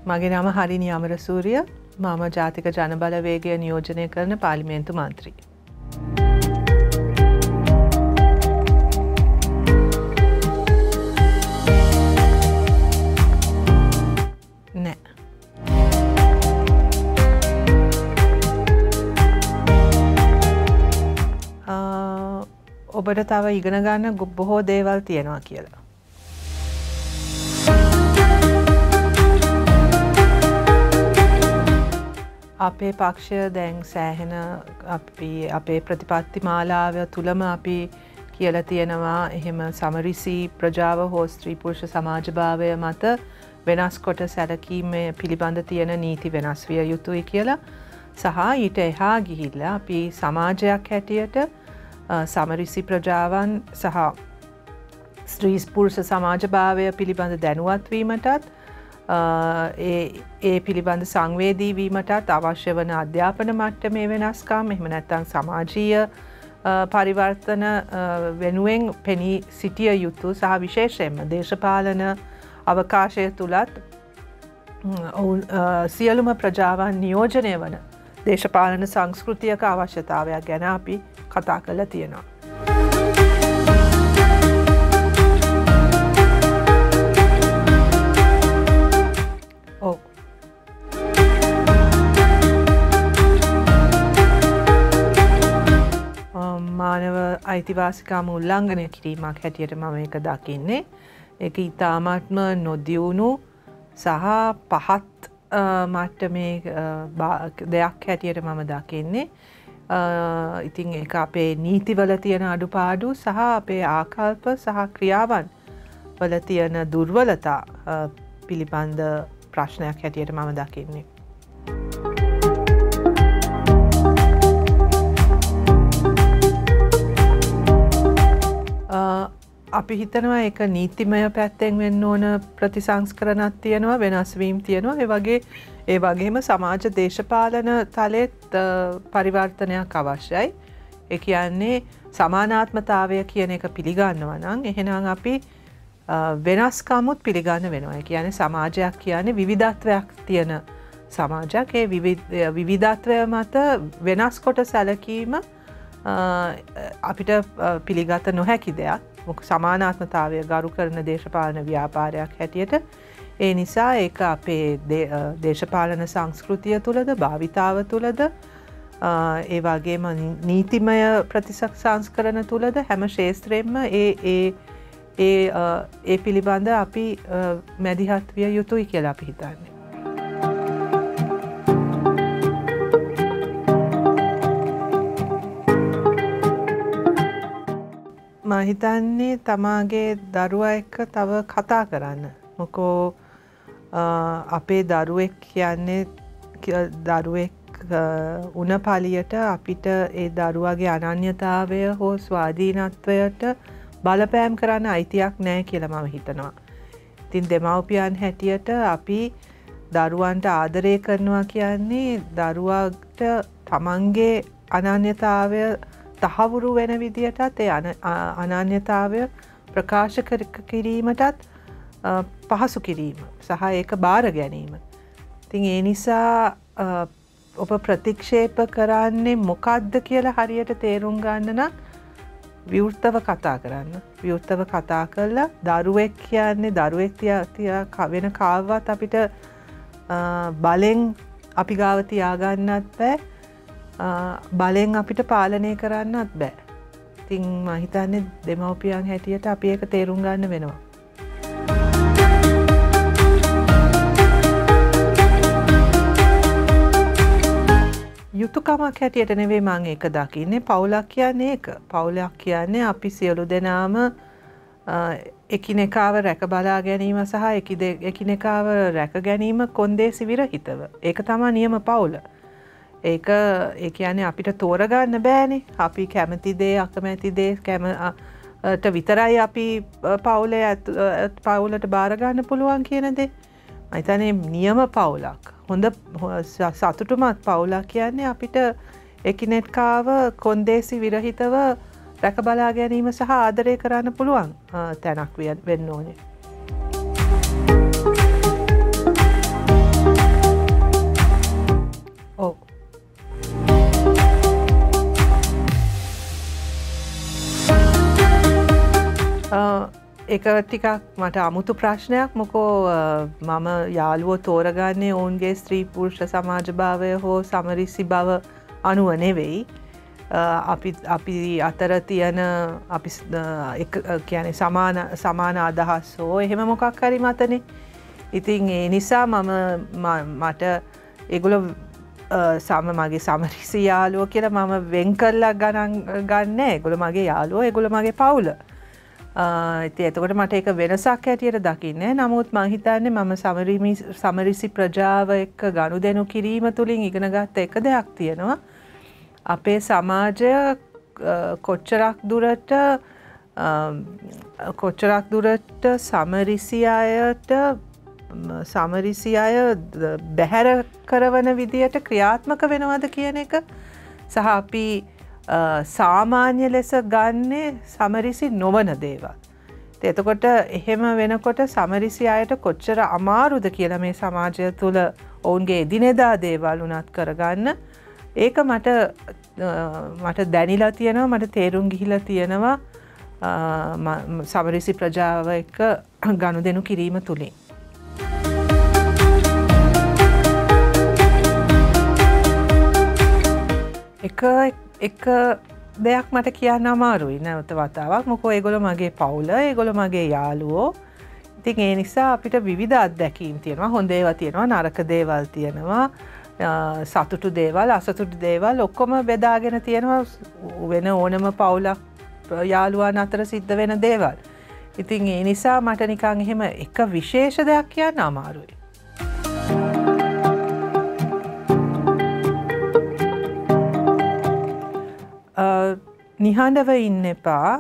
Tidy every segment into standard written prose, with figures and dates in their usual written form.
මගේ නම හරිනි අමරසූරිය. මම ජාතික ජනබලවේගය නියෝජනය කරන පාර්ලිමේන්තු මන්ත්‍රී. නෑ. ඔබට තව ඉගෙන ගන්න බොහෝ දේවල් තියෙනවා කියලා. අපේ පක්ෂය දැන් සෑහෙන අපේ ප්‍රතිපත්ති මාලාව තුළම අපි කියලා තියෙනවා එහෙම සමරිසි ප්‍රජාව හෝ ස්ත්‍රී පුරුෂ සමාජභාවය මත වෙනස් කොට සැලකීම පිළිබඳ තියෙන නීති වෙනස් විය යුතුයි කියලා සහ ඊට එහා ගිහිල්ලා අපි සමාජයක් හැටියට සමරිසි ප්‍රජාවන් සහ ස්ත්‍රී පුරුෂ සමාජභාවය පිළිබඳ දැනුවත් වීමටත් ඒ පිළිබඳ සංවේදී වීමටත් අවශ්‍ය වන අධ්‍යාපන මට්ටමේ වෙනස්කම් එහෙම නැත්නම් සමාජීය පරිවර්තන වෙනුවෙන් පෙනී සිටිය යුතු සහ විශේෂයෙන්ම දේශපාලන අවකාශය තුලත් සියලුම ප්‍රජාවන් නියෝජනය වන දේශපාලන සංස්කෘතියක අවශ්‍යතාවයක් ගැන අපි කතා කරලා තියෙනවා. මානව අයිතිවාසිකම් උල්ලංඝනය කිරීමක් හැටියට මම ඒක දකින්නේ. ඒක ඉතාමත්ම නොදියුණු සහ පහත් මට්ටමේ දෙයක් හැටියට මම දකින්නේ. ඉතින් ඒක අපේ නීතිවල තියෙන අඩුපාඩු සහ අපේ ආකල්ප සහ ක්‍රියාවන් වල තියෙන දුර්වලතා පිළිබඳ ප්‍රශ්නයක් හැටියට මම දකින්නේ. අපි හිතනවා ඒක නීතිමය පැත්තෙන් වෙන්න ඕන ප්‍රතිසංස්කරණක් තියෙනවා වෙනස්වීම් තියෙනවා ඒ වගේම සමාජ දේශපාලන තලෙත් පරිවර්තනයක් අවශ්‍යයි. ඒ කියන්නේ සමානාත්මතාවය කියන එක පිළිගන්නවා නම් එහෙනම් අපි වෙනස්කමුත් පිළිගන්න වෙනවා. ඒ කියන්නේ සමාජයක් කියන්නේ විවිධත්වයක් තියෙන සමාජයක්. ඒ විවිධත්වය මත වෙනස් කොට සැලකීම අපිට පිළිගත නොහැකි දෙයක්. සමානාත්මතාවය ගරු කරන දේශපාලන ව්‍යාපාරයක් හැටියට. ඒ නිසා ඒක අපේ දේශපාලන සංස්කෘතිය තුළද භාවිතාව තුළද ඒ වගේම නීතිමය ප්‍රතිසංස්කරණ තුළද හැම ක්ෂේත්‍රයෙන්ම ඒ පිළිබඳ අපි මැදිහත් විය යුතුයි කියලා අපි හිතන්නේ. මම හිතන්නේ තමාගේ දරුවා එක්ක තව කතා කරන්න. මොකෝ අපේ දරුවෙක් කියන්නේ දරුවෙක් උන පළියට අපිට ඒ දරුවාගේ අනන්‍යතාවය හෝ ස්වාධීනත්වයට බලපෑම් කරන්න අයිතියක් නැහැ කියලා මම හිතනවා. ඉතින් දෙමව්පියන් හැටියට අපි දරුවන්ට ආදරය කරනවා කියන්නේ දරුවාට තමන්ගේ අනන්‍යතාවය තහවුරු වෙන විදියටත් ඒ අනන්‍යතාවය ප්‍රකාශ කිරීමටත් පහසු කිරීම සහ ඒක බාර ගැනීම. ඉතින් ඒ නිසා ඔබ ප්‍රතික්ෂේප කරන්නේ මොකක්ද කියලා හරියට තේරුම් ගන්න නම් විවෘතව කතා කරන්න. විවෘතව කතා කරලා දරුවෙක් කියන්නේ දරුවෙක් වෙන කාවවත් අපිට බලෙන් අපි ගාව තියාගන්නත් බෑ. බලෙන් අපිට පාලනය කරන්නත් බෑ. ඉතින් මම හිතන්නේ දෙමව්පියන් හැටියට අපි ඒක තේරුම් ගන්න වෙනවා. යුතුයකමක් හැටියට නෙවෙයි මම ඒක දකින්නේ. පවුලක් කියන්නේ ඒක. පවුලක් කියන්නේ අපි සියලු දෙනාම එකිනෙකාව රැක බලා ගැනීම සහ එකිනෙකාව රැක ගැනීම කොන්දේසි විරහිතව. ඒක තමයි නියම පවුල. ඒ කියන්නේ අපිට තෝරගන්න බෑනේ. අපි කැමති දේ අකමැති දේ විතරයි අපි පවුලට බාර ගන්න පුළුවන් කියන දේ. මම හිතන්නේ නියම පවුලක්. හොඳ සතුටුමත් පවුලක් කියන්නේ අපිට එකිනෙකාව කොන්දේසි විරහිතව රැක බලා ගැනීම සහ ආදරය කරන්න පුළුවන් තැනක් වෙන්න ඕනේ. ඒක ටිකක් මට අමුතු ප්‍රශ්නයක් මොකෝ මම යාළුවෝ තෝරගන්නේ ඔවුන්ගේ ස්ත්‍රී පුරුෂ සමාජභාවය හෝ සමරිසි බව අනුව නෙවෙයි. අපි අතර තියෙන අපි කියන්නේ සමාන අදහස් හෝ එහෙම මොකක් හරි මතනේ. ඉතින් ඒ නිසා මට ඒගොල්ලෝ මගේ සමරිසි යාළුවෝ කියලා මම වෙන් කරලා ගණන් ගන්නෑ. ඒගොල්ලෝ මගේ යාළුවෝ, ඒගොල්ලෝ මගේ පවුල. ඉතින් එතකොට මට ඒක වෙනසක් හැටියට දකින්නේ. නමුත් මම හිතන්නේ මම සමරිසි ප්‍රජාව එක්ක ගනුදෙනු කිරීම තුළින් ඉගෙනගත්ත එක දෙයක් තියෙනවා. අපේ සමාජය කොච්චරක් දුරට සමරිසි අය බැහැර කරවන විදියට ක්‍රියාත්මක වෙනවද කියන එක සහ අපි සාමාන්‍ය ලෙස ගන්නේ සමරිසි නොවන දේවල්. එතකොට එහෙම වෙනකොට සමරිසි අයට කොච්චර අමාරුද කියලා මේ සමාජය තුළ ඔවුන්ගේ එදිනෙදා දේවල් උනත් කරගන්න. ඒක මට දැනිලා තියෙනවා, මට තේරුම් ගිහිලා තියෙනවා සමරිසි ප්‍රජාව එක්ක ගනුදෙනු කිරීම තුලින්. එක දෙයක් මට කියන්න අමාරුයි නැවත වතාවක්. මොකෝ ඒගොල්ලෝ මගේ පවුල, ඒගොල්ලෝ මගේ යාළුවෝ. ඉතින් ඒ නිසා අපිට විවිධ අත්දැකීම් තියෙනවා. හොඳ ඒවා තියෙනවා, නරක දේවල් තියෙනවා, සතුටු දේවල්, අසතුටු දේවල් ඔක්කොම බෙදාගෙන තියෙනවා වෙන ඕනම පවුලක් යාළුවන් අතර සිද්ධ වෙන දේවල්. ඉතින් ඒ නිසා මට නිකන් එහෙම එක විශේෂ දෙයක් කියන්න අමාරුයි. නිහඬව ඉන්න එපා.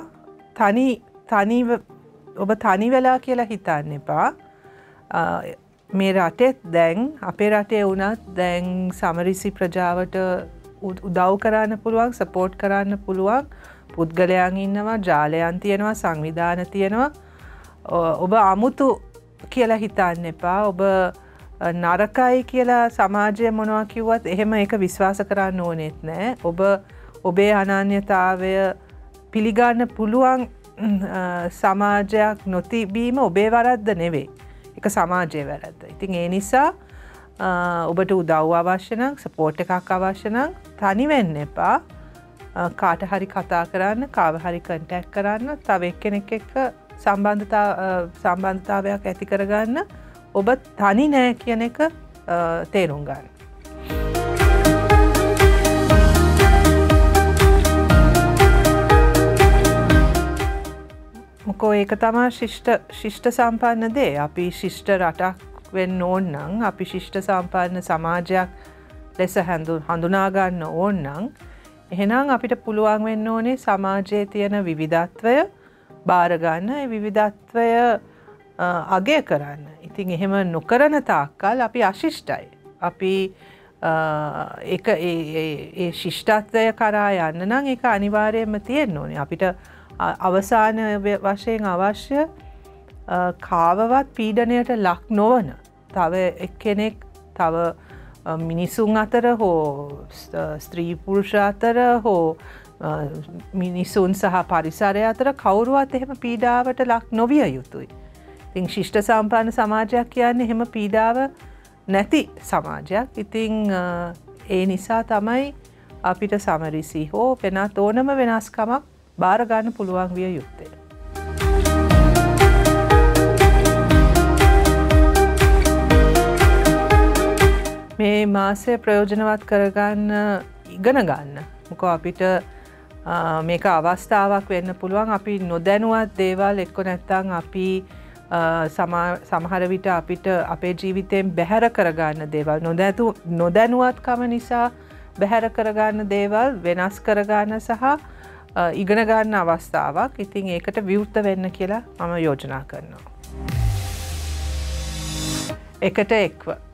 ඔබ තනි වෙලා කියලා හිතන්න එපා. මේ රටෙත් දැන් අපේ රටේ වුණත් දැන් සමරිසි ප්‍රජාවට උදව් කරන්න පුළුවන්, සපෝට් කරන්න පුළුවන් පුද්ගලයන් ඉන්නවා, ජාලයන් තියෙනවා, සංවිධාන තියෙනවා. ඔබ අමුතු කියලා හිතන්න එපා. ඔබ නරකයි කියලා සමාජය මොනවා කිව්වත් එහෙම ඒක විශ්වාස කරන්න ඕනෙත් නෑ. ඔබේ අනන්‍යතාවය පිළිගන්න පුළුවන් සමාජයක් නොතිබීම ඔබේ වැරද්ද නෙවෙයි. ඒක සමාජයේ වැරද්ද. ඉතින් ඒ නිසා ඔබට උදව් අවශ්‍ය නම්, සපෝට් එකක් අවශ්‍ය නම් තනි වෙන්න එපා. කාට හරි කතා කරන්න, කාව හරි කන්ටැක්ට් කරන්න, තව එක්කෙනෙක් එක්ක සම්බන්ධතාවයක් ඇති කරගන්න. ඔබ තනි නෑ කියන එක තේරුම් ගන්න. මොකෝ ඒක තමයි ශිෂ්ට සම්පන්න දේ. අපි ශිෂ්ට රටක් වෙන්න ඕන නම්, අපි ශිෂ්ට සම්පන්න සමාජයක් ලෙස හඳුනා ගන්න ඕන නම්, එහෙනම් අපිට පුළුවන් වෙන්න ඕනේ සමාජයේ තියෙන විවිධත්වය බාර ගන්න, ඒ විවිධත්වය අගය කරන්න. ඉතින් එහෙම නොකරන තාක්කල් අපි අශිෂ්ටයි. අපි ඒ ශිෂ්ටත්වය කරා යන්න නම් ඒක අනිවාර්යයෙන්ම තියෙන්න ඕනේ. අපිට අවසාන වශයෙන් අවශ්‍ය කාවවත් පීඩනයට ලක් නොවන තව එක්කෙනෙක්, තව මිනිසුන් අතර හෝ ස්ත්‍රී පුරුෂ අතර හෝ මිනිසුන් සහ පරිසරය අතර කවුරුවත් එහෙම පීඩාවට ලක් නොවිය යුතුයි. ඉතින් ශිෂ්ට සම්පන්න සමාජයක් කියන්නේ එහෙම පීඩාව නැති සමාජයක්. ඉතින් ඒ නිසා තමයි අපිට සමරිසි හෝ වෙනත් ඕනම වෙනස්කමක් බාර ගන්න පුළුවන් විය යුත්තේ. මේ මාසය ප්‍රයෝජනවත් කරගන්න ඉගෙන ගන්න. මොකද අපිට මේක අවස්ථාවක් වෙන්න පුළුවන්. අපි නොදැනුවත් දේවල් එක්ක නැත්තම් අපි සමහර විට අපිට අපේ ජීවිතයෙන් බැහැර කරගන්න දේවල් නොදැනුවත්කම නිසා බැහැර කරගන්න දේවල් වෙනස් කරගන්න සහ ඉගෙන ගන්න අවස්ථාවක්. ඉතින් ඒකට විවෘත වෙන්න කියලා මම යෝජනා කරනවා. එකට එක්ව